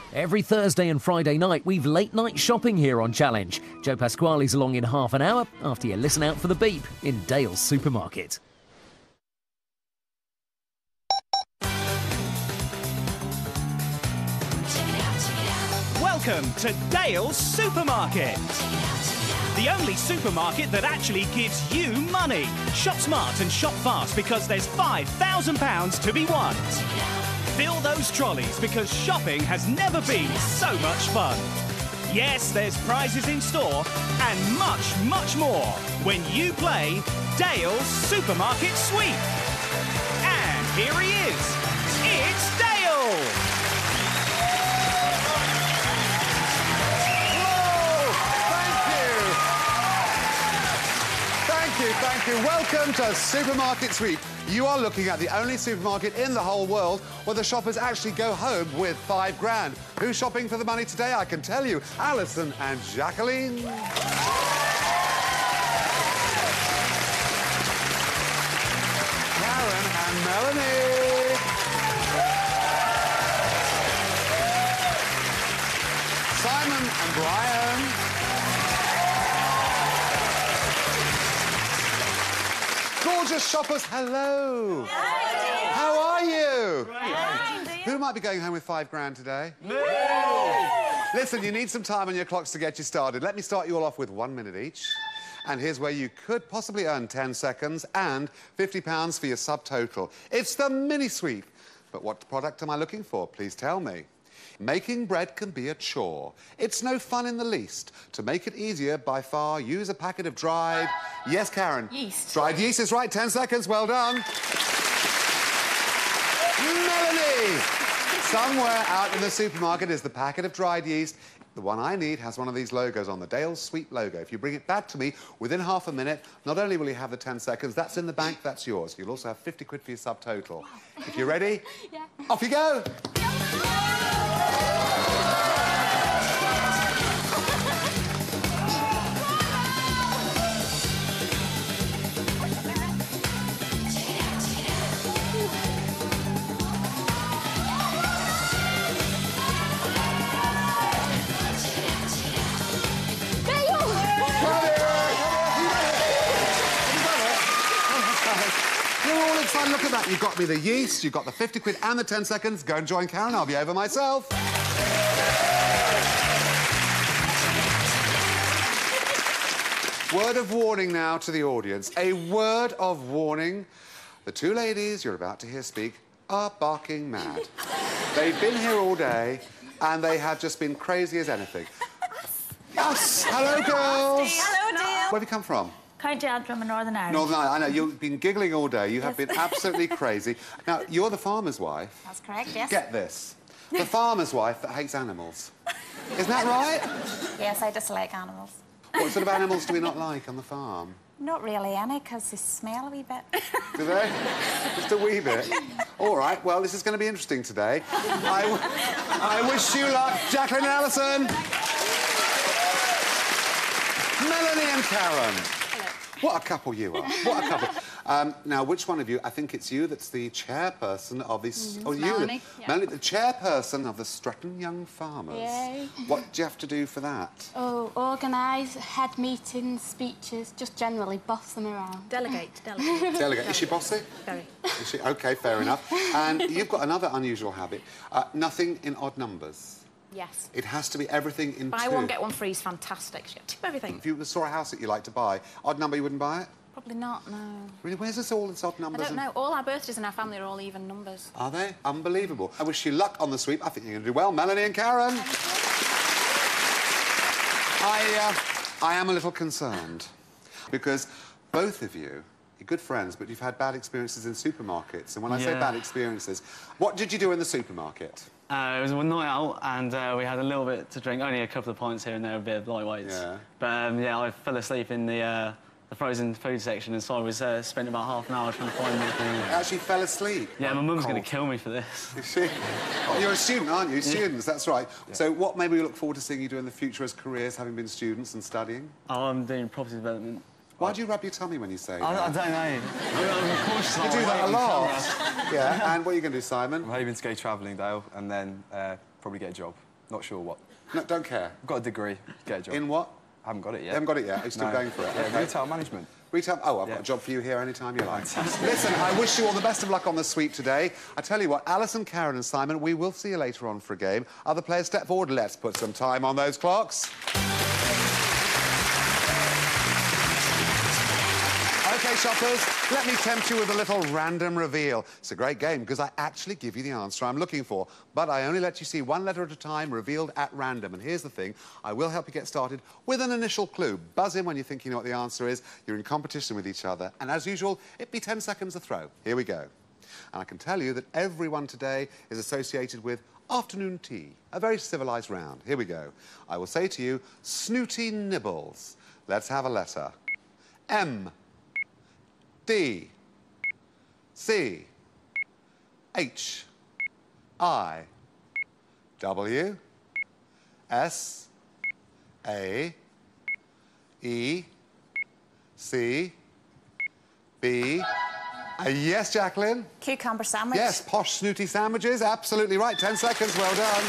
Every Thursday and Friday night, we've late-night shopping here on Challenge. Joe Pasquale's along in half an hour after you listen out for the beep in Dale's Supermarket. Welcome to Dale's Supermarket. The only supermarket that actually gives you money. Shop smart and shop fast because there's £5,000 to be won. Fill those trolleys because shopping has never been so much fun. Yes, there's prizes in store and much, much more when you play Dale's Supermarket Sweep. And here he is. It's Dale! Thank you. Welcome to Supermarket Sweep. You are looking at the only supermarket in the whole world where the shoppers actually go home with £5,000. Who's shopping for the money today? I can tell you. Alison and Jacqueline. Karen and Melanie. Simon and Brian. Gorgeous shoppers, hello. Hi. How are you? Great. Who might be going home with £5,000 today? Me. Listen, you need some time on your clocks to get you started. Let me start you all off with 1 minute each. And here's where you could possibly earn 10 seconds and £50 for your subtotal. It's the mini sweep. But what product am I looking for? Please tell me. Making bread can be a chore. It's no fun in the least. To make it easier, by far, use a packet of dried... Yes, Karen? Yeast. Dried yeast is right. 10 seconds. Well done. Melanie! Somewhere out in the supermarket is the packet of dried yeast. The one I need has one of these logos on, the Dale's Sweep logo. If you bring it back to me within half a minute, not only will you have the 10 seconds, that's in the bank, that's yours. You'll also have 50 quid for your subtotal. If you're ready, Yeah. Off you go! Look at that. You got me the yeast, you got the 50 quid and the 10 seconds. Go and join Karen. I'll be over myself. Word of warning now to the audience. A word of warning. The two ladies you're about to hear speak are barking mad. They've been here all day and they have just been crazy as anything. Us! Hello, girls! Hello, dear. Where have you come from? County Antrim in Northern Ireland. Northern Ireland. I know, you've been giggling all day. You have Yes. been absolutely crazy. Now, you're the farmer's wife. That's correct, yes. Get this. The farmer's wife that hates animals. Isn't that right? Yes, I dislike animals. What sort of animals do we not like on the farm? Not really any, because they smell a wee bit. Do they? Just a wee bit. All right, well, this is going to be interesting today. I wish you luck, Jacqueline and Alison. Melanie and Karen. What a couple you are. What a couple. Now, which one of you... I think it's you that's the chairperson of this... Oh, you. Melanie. Yeah. Melanie, the chairperson of the Stretton Young Farmers. Yay. What do you have to do for that? Oh, organise, head meetings, speeches, just generally boss them around. Delegate. Delegate. Is she bossy? Very. Is she? OK, fair enough. And you've got another unusual habit. Nothing in odd numbers. Yes. It has to be everything in Buy two. one, get one free is fantastic. Tip everything. If you saw a house that you like to buy, odd number, you wouldn't buy it? Probably not, no. Really? Where's this all this odd I numbers? don't know. All our birthdays in our family are all even numbers. Are they? Unbelievable. I wish you luck on the sweep. I think you're going to do well. Melanie and Karen. I am a little concerned because both of you, you're good friends, but you've had bad experiences in supermarkets. And when I say bad experiences, what did you do in the supermarket? It was one night out and we had a little bit to drink, only a couple of pints here and there, a bit of lightweights. Yeah. But, yeah, I fell asleep in the frozen food section and so I was spent about half an hour trying to find anything. Actually fell asleep? Yeah, my mum's going to kill me for this. Is she? Oh, you're a student, aren't you? Students, that's right. Yeah. So what maybe we look forward to seeing you do in the future as careers, having been students and studying? Oh, I'm doing property development. Why do you rub your tummy when you say that? I don't know. I'm cautious. You do that a lot. Yeah, and what are you going to do, Simon? I'm hoping to go travelling, Dale, and then probably get a job. Not sure what. No, don't care. I've got a degree. Get a job. In what? I haven't got it yet. You haven't got it yet? Are you still No. going for it? Yeah, Okay. retail management. Retail? Oh, I've got a job for you here anytime you like. Listen, I wish you all the best of luck on the sweep today. I tell you what, Alison, Karen and Simon, we will see you later on for a game. Other players, step forward. Let's put some time on those clocks. OK, shoppers, let me tempt you with a little random reveal. It's a great game because I actually give you the answer I'm looking for, but I only let you see one letter at a time revealed at random. And here's the thing, I will help you get started with an initial clue. Buzz in when you think you know what the answer is. You're in competition with each other. And as usual, it'd be 10 seconds a throw. Here we go. And I can tell you that everyone today is associated with afternoon tea, a very civilised round. Here we go. I will say to you, snooty nibbles. Let's have a letter. M. D, C, H, I, W, S, A, E, C, B. Yes, Jacqueline? Cucumber sandwich. Yes, posh, snooty sandwiches. Absolutely right. 10 seconds. Well done.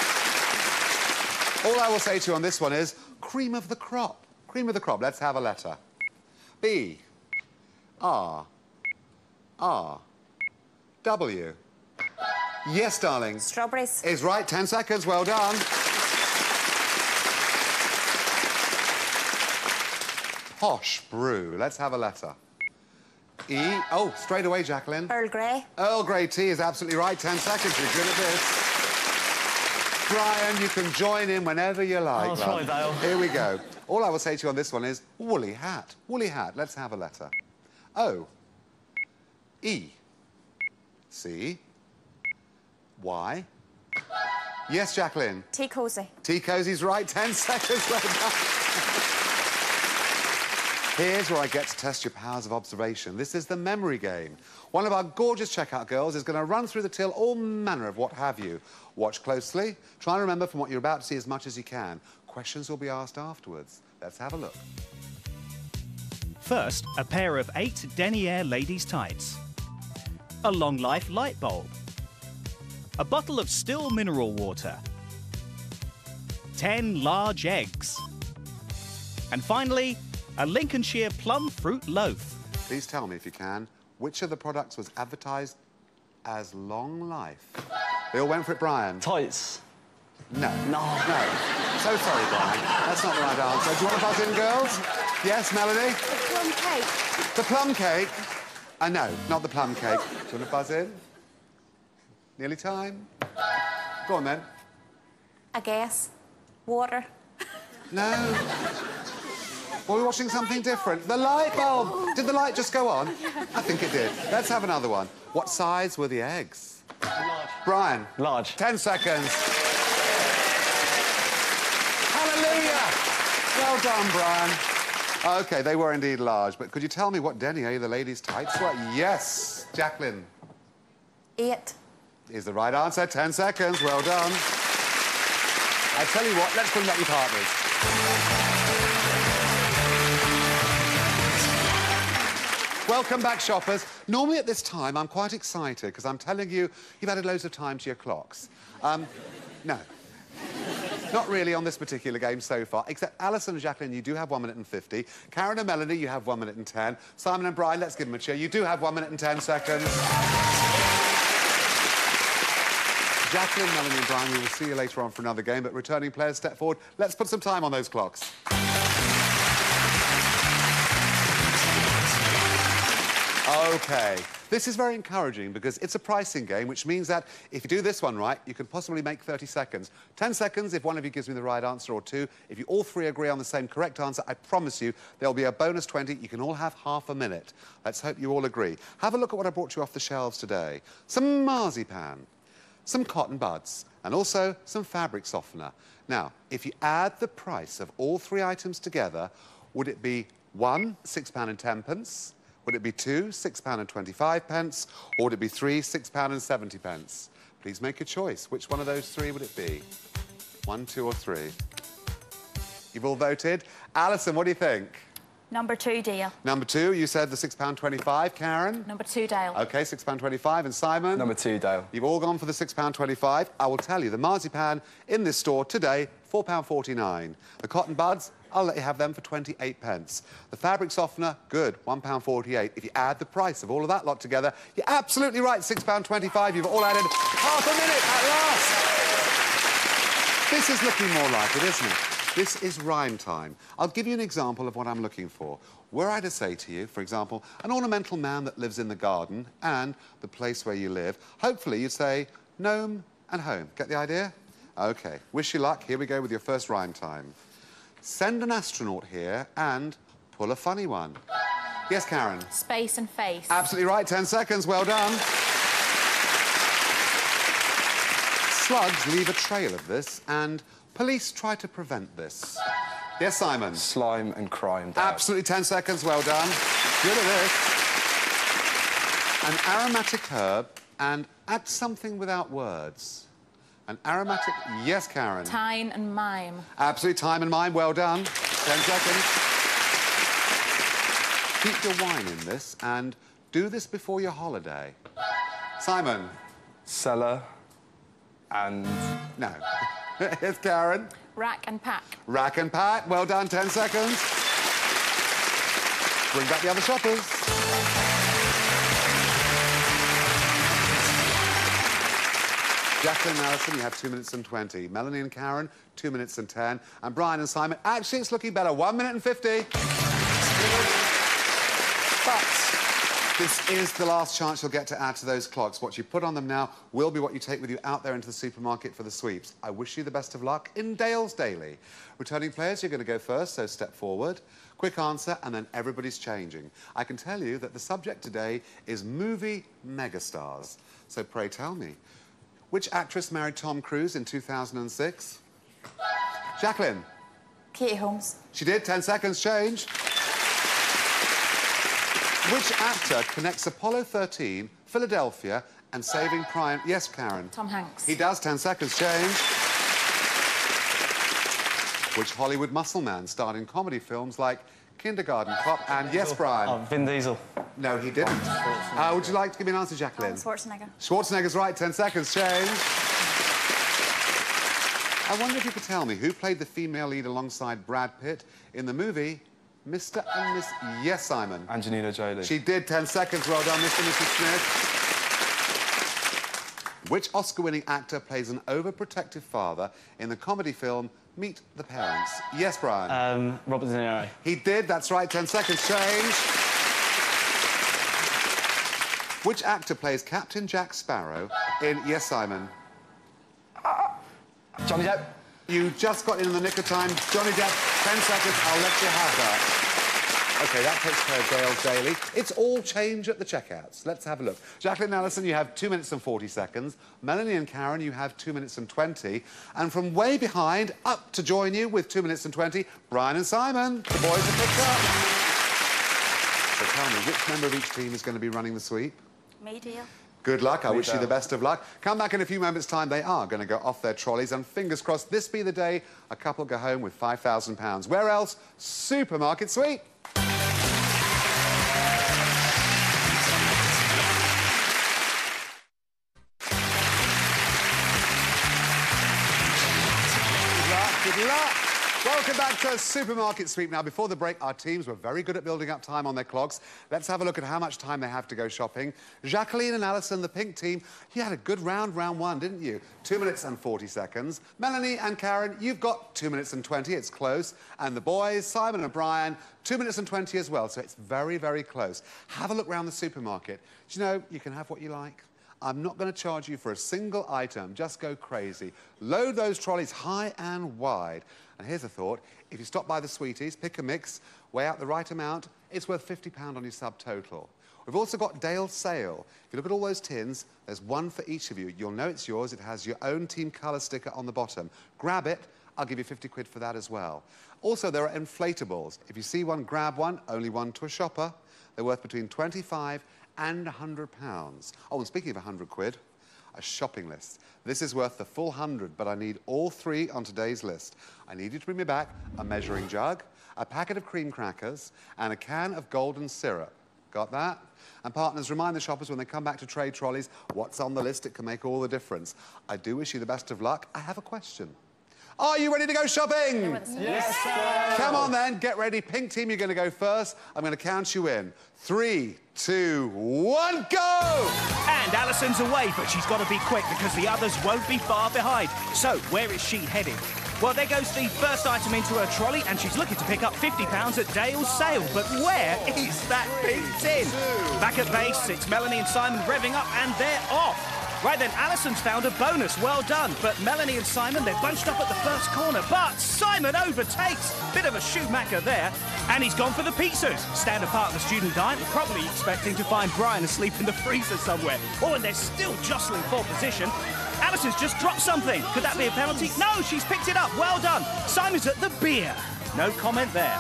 All I will say to you on this one is cream of the crop. Cream of the crop. Let's have a letter. B. R. R. W. Yes, darling. Strawberries. Is right. 10 seconds. Well done. Posh brew. Let's have a letter. E. Oh, straight away, Jacqueline. Earl Grey. Earl Grey tea is absolutely right. 10 seconds. You're good at this. Brian, you can join in whenever you like. Oh, sorry, Dale. Here we go. All I will say to you on this one is woolly hat. Woolly hat. Let's have a letter. O. E. C. Y. Yes, Jacqueline. Tea cosy. Tea cozy's right. 10 seconds. Well done. Here's where I get to test your powers of observation. This is the memory game. One of our gorgeous checkout girls is going to run through the till all manner of what have you. Watch closely. Try and remember from what you're about to see as much as you can. Questions will be asked afterwards. Let's have a look. First, a pair of 8 Denier ladies' tights. A long life light bulb. A bottle of still mineral water. 10 large eggs. And finally, a Lincolnshire plum fruit loaf. Please tell me, if you can, which of the products was advertised as long life? They all went for it, Brian. Tights. No. No. No. So sorry, Brian. That's not the right answer. Do you want to buzz in, girls? Yes, Melanie? The plum cake. The plum cake? No, not the plum cake. Do you want to buzz in? Nearly time? Go on, then. I guess. Water. No. Were we watching something different? The light bulb! Did the light just go on? I think it did. Let's have another one. What size were the eggs? Large. Brian? Large. 10 seconds. Hallelujah! Well done, Brian. OK, they were indeed large, but could you tell me what denier the ladies' tights were? Yes, Jacqueline. 8. Is the right answer. 10 seconds. Well done. I tell you what, let's bring back your partners. Welcome back, shoppers. Normally at this time, I'm quite excited because I'm telling you, you've added loads of time to your clocks. No. Not really on this particular game so far, except Alison and Jacqueline, you do have 1 minute and 50. Karen and Melanie, you have 1 minute and 10. Simon and Brian, let's give them a cheer. You do have 1 minute and 10 seconds. Jacqueline, Melanie and Brian, we will see you later on for another game, but returning players, step forward. Let's put some time on those clocks. OK. This is very encouraging because it's a pricing game, which means that if you do this one right, you could possibly make 30 seconds. 10 seconds if one of you gives me the right answer, or 2. If you all 3 agree on the same correct answer, I promise you there'll be a bonus 20. You can all have half a minute. Let's hope you all agree. Have a look at what I brought you off the shelves today. Some marzipan, some cotton buds, and also some fabric softener. Now, if you add the price of all 3 items together, would it be 1, £6.10? Would it be 2, £6.25? Or would it be 3, £6.70? Please make a choice. Which one of those 3 would it be? 1, 2 or 3? You've all voted. Alison, what do you think? Number 2, Dale. Number 2, you said the £6.25. Karen? Number 2, Dale. OK, £6.25. And Simon? Number 2, Dale. You've all gone for the £6.25. I will tell you, the marzipan in this store today, £4.49. The cotton buds, I'll let you have them for 28 pence. The fabric softener, good, £1.48. If you add the price of all of that lot together, you're absolutely right, £6.25. You've all added half a minute at last. This is looking more like it, isn't it? This is rhyme time. I'll give you an example of what I'm looking for. Were I to say to you, for example, an ornamental man that lives in the garden and the place where you live, hopefully you'd say gnome and home. Get the idea? OK. Wish you luck. Here we go with your first rhyme time. Send an astronaut here and pull a funny one. Yes, Karen? Space and face. Absolutely right. 10 seconds. Well done. Slugs leave a trail of this and police try to prevent this. Yes, Simon? Slime and crime, Dad. Absolutely 10 seconds, well done. Good at this. An aromatic herb and add something without words. An aromatic... Yes, Karen? Time and mime. Absolutely, time and mime, well done. 10 seconds. Keep your wine in this and do this before your holiday. Simon? Cellar and... No. Yes, Karen? Rack and pack. Rack and pack. Well done, 10 seconds. Bring back the other shoppers. Jacqueline and Alison, you have 2 minutes and 20. Melanie and Karen, 2 minutes and 10. And Brian and Simon, actually, it's looking better. 1 minute and 50. But this is the last chance you'll get to add to those clocks. What you put on them now will be what you take with you out there into the supermarket for the sweeps. I wish you the best of luck in Dale's Daily. Returning players, you're going to go first, so step forward. Quick answer, and then everybody's changing. I can tell you that the subject today is movie megastars. So pray tell me, which actress married Tom Cruise in 2006? Jacqueline? Katie Holmes. She did. 10 seconds, change. Which actor connects Apollo 13, Philadelphia, and Saving Private... Yes, Karen? Tom Hanks. He does. 10 seconds, change. Which Hollywood muscle man starred in comedy films like Kindergarten Cop and... Yes, Brian? Oh, Vin Diesel. No, he didn't. Would you like to give me an answer, Jacqueline? Schwarzenegger. Schwarzenegger's right. 10 seconds, change. I wonder if you could tell me who played the female lead alongside Brad Pitt in the movie Mr. and Miss... Yes, Simon? Angelina Jolie. She did. 10 seconds. Well done, Mr. and Mrs. Smith. Which Oscar-winning actor plays an overprotective father in the comedy film Meet the Parents? Yes, Brian? Robert De Niro. He did. That's right. 10 seconds. Change. Which actor plays Captain Jack Sparrow in... Yes, Simon? Johnny Depp. You just got in the nick of time. Johnny Depp, 10 seconds. I'll let you have that. OK, that takes care of Dale's Daily. It's all change at the checkouts. Let's have a look. Jacqueline and Alison, you have 2 minutes and 40 seconds. Melanie and Karen, you have 2 minutes and 20. And from way behind, up to join you with 2 minutes and 20, Brian and Simon. The boys are picked up. So tell me, which member of each team is going to be running the sweep? Me, Dale. Good luck. I wish you Dale. the best of luck. Come back in a few moments' time. They are going to go off their trolleys. And fingers crossed, this be the day a couple go home with £5,000. Where else? Supermarket Sweep. Good luck. Welcome back to Supermarket Sweep. Now, before the break, our teams were very good at building up time on their clocks. Let's have a look at how much time they have to go shopping. Jacqueline and Alison, the pink team, you had a good round one, didn't you? 2 minutes and 40 seconds. Melanie and Karen, you've got 2 minutes and 20. It's close. And the boys, Simon and Brian, 2 minutes and 20 as well. So it's very, very close. Have a look around the supermarket. Do you know, you can have what you like. I'm not going to charge you for a single item. Just go crazy. Load those trolleys high and wide. And here's a thought. If you stop by the Sweeties, pick a mix, weigh out the right amount, it's worth £50 on your subtotal. We've also got Dale's Sale. If you look at all those tins, there's one for each of you. You'll know it's yours. It has your own team colour sticker on the bottom. Grab it. I'll give you 50 quid for that as well. Also, there are inflatables. If you see one, grab one. Only one to a shopper. They're worth between £25 and £100. Oh, and speaking of 100 quid, a shopping list. This is worth the full 100, but I need all 3 on today's list. I need you to bring me back a measuring jug, a packet of cream crackers, and a can of golden syrup. Got that? And partners, remind the shoppers when they come back to trade trolleys what's on the list. It can make all the difference. I do wish you the best of luck. I have a question. Are you ready to go shopping? Yes, sir. Come on then, get ready. Pink team, you're going to go first. I'm going to count you in. 3, 2, 1, go! And Alison's away, but she's got to be quick because the others won't be far behind. So, where is she headed? Well, there goes the first item into her trolley, and she's looking to pick up £50 at Dale's sale. But where is that pink tin? Back at base, it's Melanie and Simon revving up, and they're off. Right then, Alison's found a bonus. Well done. But Melanie and Simon, they're bunched up at the first corner. But Simon overtakes. Bit of a shoemaker there. And he's gone for the pizzas. Standard part of the student diet, probably expecting to find Brian asleep in the freezer somewhere. Oh, and they're still jostling for position. Alison's just dropped something. Could that be a penalty? No, she's picked it up. Well done. Simon's at the beer. No comment there.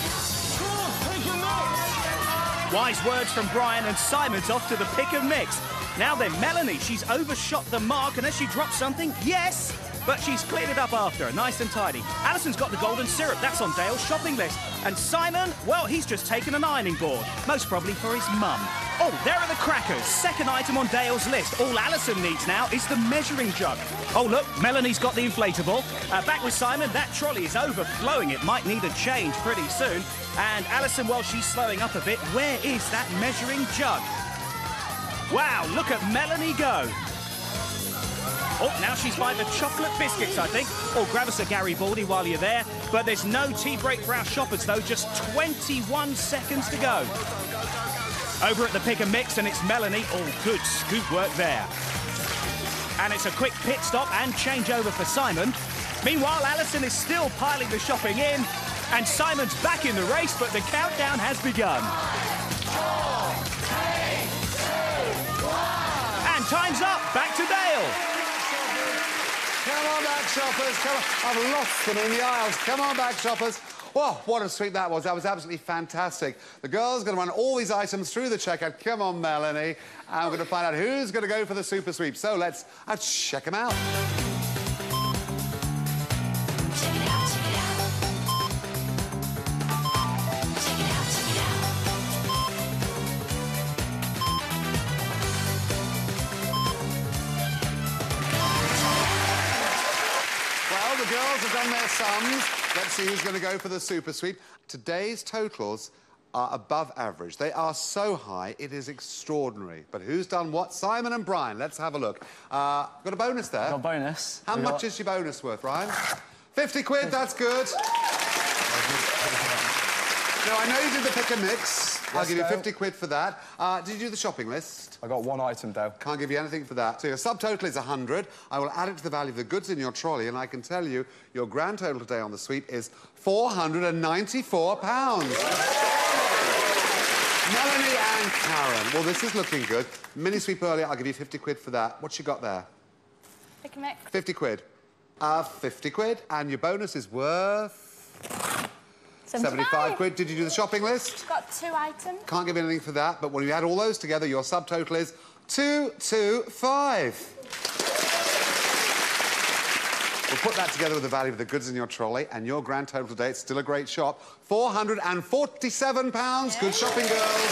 Wise words from Brian, and Simon's off to the pick and mix. Now then, Melanie, she's overshot the mark, and has she dropped something? Yes! But she's cleared it up after, nice and tidy. Alison's got the golden syrup, that's on Dale's shopping list. And Simon, well, he's just taken an ironing board, most probably for his mum. Oh, there are the crackers, second item on Dale's list. All Alison needs now is the measuring jug. Oh, look, Melanie's got the inflatable. Back with Simon, that trolley is overflowing. It might need a change pretty soon. And Alison, well, she's slowing up a bit. Where is that measuring jug? Wow, look at Melanie go. Oh, now she's by the chocolate biscuits, I think. Or grab us a Garibaldi while you're there. But there's no tea break for our shoppers, though. Just 21 seconds to go. Over at the pick and mix, and it's Melanie. Oh, good scoop work there. And it's a quick pit stop and changeover for Simon. Meanwhile, Alison is still piling the shopping in. And Simon's back in the race, but the countdown has begun. 4, 3, 2, 1. And time's up. Back to Dale. Come on back, shoppers. Come on. I've lost them in the aisles. Come on back, shoppers. Oh, what a sweep that was. That was absolutely fantastic. The girls are going to run all these items through the checkout. Come on, Melanie. And we're going to find out who's going to go for the super sweep. So let's check them out. The girls have done their sums. Let's see who's going to go for the super sweep. Today's totals are above average. They are so high, it is extraordinary. But who's done what? Simon and Brian. Let's have a look. Got a bonus there. Got a bonus. How much is your bonus worth, Ryan? 50 quid, that's good. Now, I know you did the pick and mix. Yes, I'll give you Dale. 50 quid for that. Did you do the shopping list? I got one item, Dale. Can't give you anything for that. So your subtotal is 100. I will add it to the value of the goods in your trolley, and I can tell you your grand total today on the sweep is £494. Melanie and Karen. Well, this is looking good. Mini sweep earlier, I'll give you 50 quid for that. What you got there? Pick a mix. 50 quid. 50 quid. And your bonus is worth... 75 quid. Did you do the shopping list? Got 2 items. Can't give anything for that, but when you add all those together, your subtotal is 225. We'll put that together with the value of the goods in your trolley, and your grand total today, it's still a great shop, £447. Yeah. Good shopping, girls.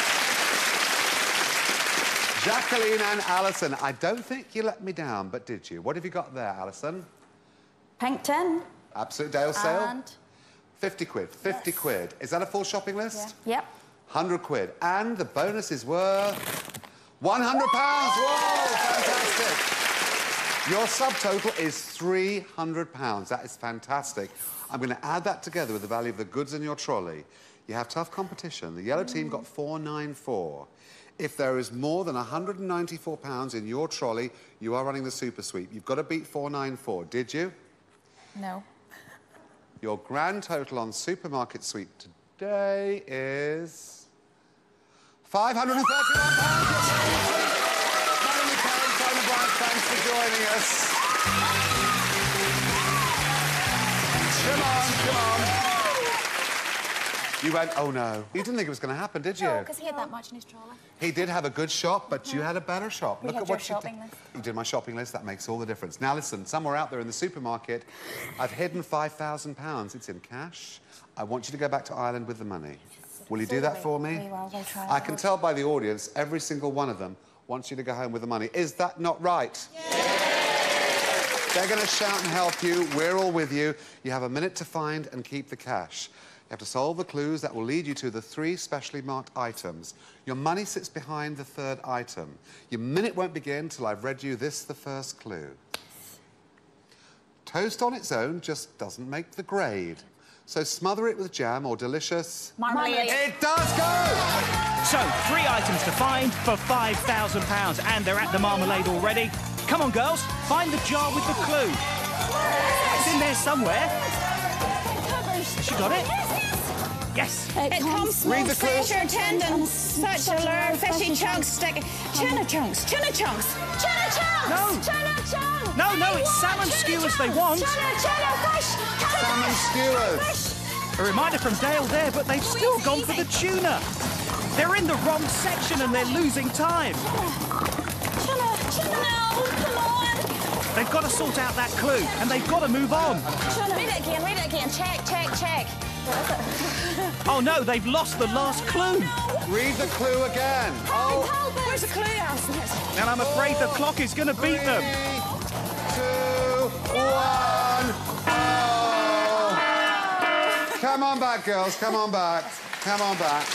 Jacqueline and Alison, I don't think you let me down, but did you? What have you got there, Alison? Pink tin. Absolute Dale's sale? And 50 quid. 50 quid. Is that a full shopping list? yeah. Yep. 100 quid. And the bonus is worth £100. Whoa, fantastic. Your subtotal is £300. That is fantastic. I'm going to add that together with the value of the goods in your trolley. You have tough competition. The yellow team got 494. If there is more than £194 in your trolley, you are running the super sweep. You've got to beat 494. Did you? No. Your grand total on supermarket sweep today is £531. Melanie, Karen, Simon, Brian, thanks for joining us. Come on, come on. You went, oh no. You didn't think it was going to happen, did you? No, because he had that much in his trolley. He did have a good shop, but you had a better shop. We Look had at your what you shopping did. list. You did my shopping list. That makes all the difference. Now listen, somewhere out there in the supermarket, I've hidden £5,000. It's in cash. I want you to go back to Ireland with the money. Will you do that for me? We will. We'll try. I can tell by the audience, every single one of them wants you to go home with the money. Is that not right? They're going to shout and help you. We're all with you. You have a minute to find and keep the cash. You have to solve the clues that will lead you to the 3 specially marked items. Your money sits behind the 3rd item. Your minute won't begin till I've read you the first clue. Toast on its own just doesn't make the grade. So smother it with jam or delicious... Marmalade. It does go! So, 3 items to find for £5,000, and they're at the marmalade already. Come on, girls, find the jar with the clue. It's in there somewhere. Has she got it? Yes. It comes from Read the clue. fisher tendons, such a lure, fishy chunks, stick... Tuna chunks, tuna chunks, tuna chunks! No. Tuna chunks! No, it's salmon skewers they want. Tuna fish! Salmon skewers. A reminder from Dale there, but they've still gone for the tuna. They're in the wrong section and they're losing time. Tuna, no, come on! They've got to sort out that clue, and they've got to move on. Read it again. Check. Oh, no, they've lost the last clue. Read the clue again. Oh, Where's the clue, Alison? And I'm afraid the clock is going to beat 3, them. 2, 1. Oh. Come on back, girls. Come on back. Come on back.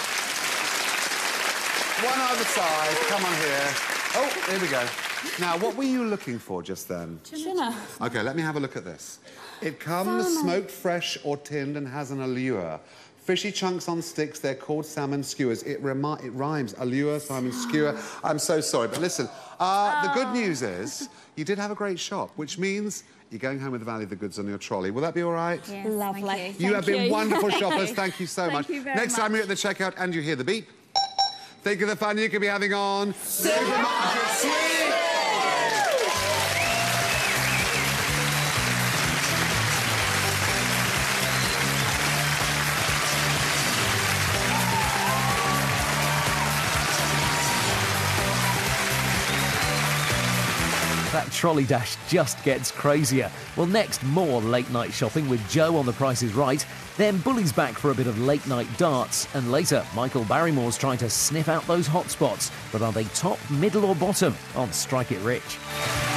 One other side. Come on here. Oh, here we go. Now, what were you looking for just then? Tuna. OK, let me have a look at this. It comes smoked fresh or tinned and has an allure. Fishy chunks on sticks, they're called salmon skewers. It rhymes. Allure, salmon skewer. I'm so sorry, but listen, the good news is you did have a great shop, which means you're going home with the value of the goods on your trolley. Will that be all right? Yes, lovely. You have been wonderful shoppers. Thank you so much. Thank you very Next time much. you're at the checkout and you hear the beep, think of the fun you could be having on Supermarket Sweep! That trolley dash just gets crazier. Well, next, more late-night shopping with Joe on The Price is Right. Then Bully's back for a bit of late-night darts. And later, Michael Barrymore's trying to sniff out those hot spots. But are they top, middle or bottom on Strike It Rich?